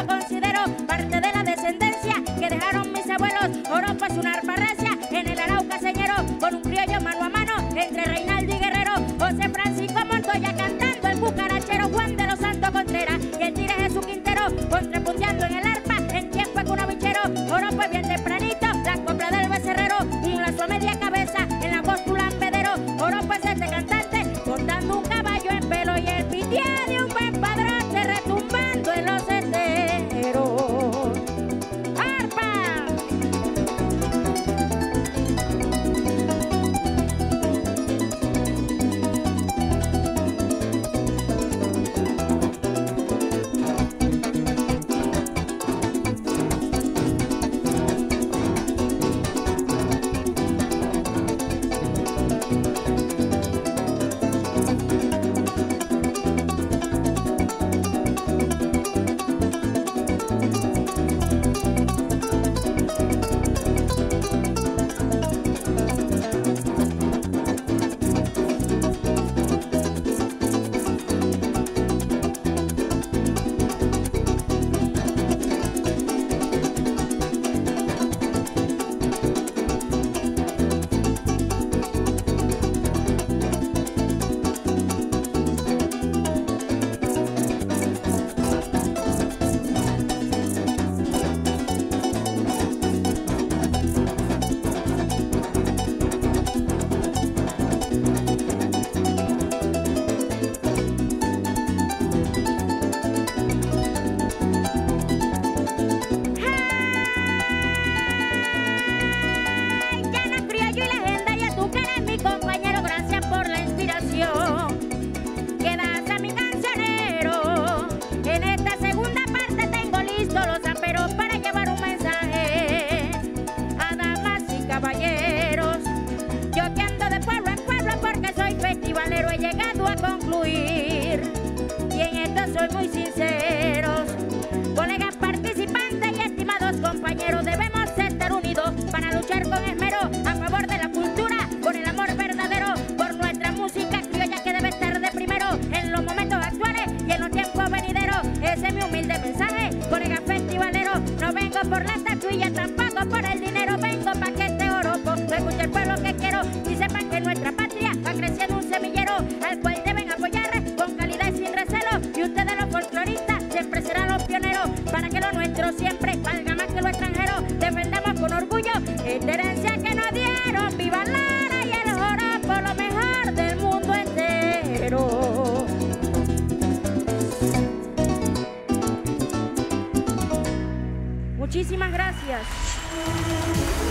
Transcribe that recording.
considero parte de la descendencia que dejaron mis abuelos. Joropo es una arpa recia en el Arauca señero, con un criollo mano a mano entre Reinaldo y Guerrero. José Francisco Montoya cantando el cucarachero, Juan de los Santos Contreras y el Tire Jesús Quintero contrapunteando en el arpa en tiempo ecunavichero. Joropo es bien tempranito, la copla del becerrero, un lazo a media cabeza en la voz tu lambedero. Joropo es este cantante cortando un caballo en pelo y el pitié de un buen padrote retumbando en los senderos. ¡Arpa! Soy muy sinceros, colegas participantes y estimados compañeros, debemos estar unidos para luchar con esmero a favor de la cultura, con el amor verdadero por nuestra música criolla que debe estar de primero en los momentos actuales y en los tiempos venideros. Ese es mi humilde mensaje, colegas festivaleros. No vengo por la estatuilla, tampoco por el dinero, vengo para que este joropo lo escuche el pueblo que quiero y sepan que nuestra patria va creciendo un semillero al cual deben apoyar con calidad y sin recelo. Y ustedes los folcloristas siempre serán los pioneros para que lo nuestro siempre valga más que lo extranjero. Defendamos con orgullo esta herencia que nos dieron. ¡Viva Lara y el joropo, lo mejor del mundo entero! Muchísimas gracias.